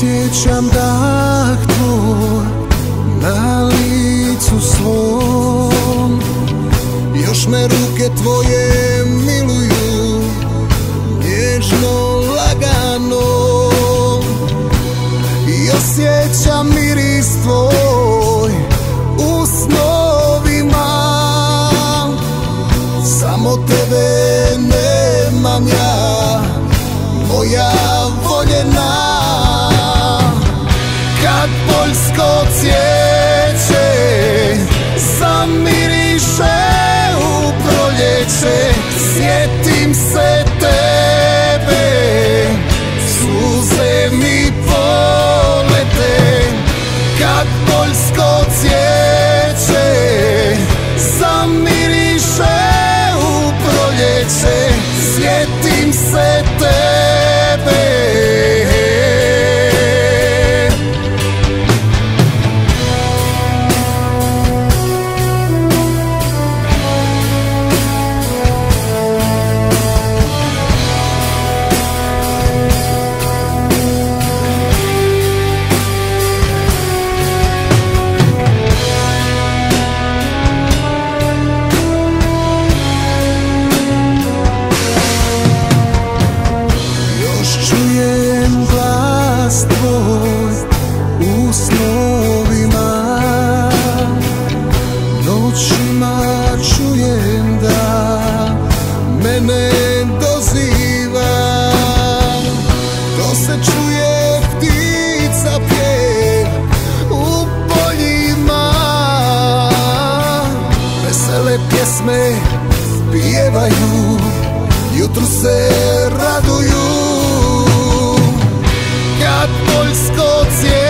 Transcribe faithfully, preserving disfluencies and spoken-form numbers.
Osjećam dah tvoj na licu svom, još me ruke tvoje miluju nježno, lagano. I osjećam miris tvoj u snovima, samo tebe nemam ja, moja voljena. Kad poljsko cvijeće zamiriše u proljeće, sjetim se tebe, suze mi polete. Kad poljsko cvijeće zamiriše u proljeće, sjetim se tebe. Čujem glas tvoj u snovima, noćima čujem da mene doziva. To se čuje ptica pjev u poljima, vesele pjesme pjevaju, jutru se raduju. Kad poljsko cvijeće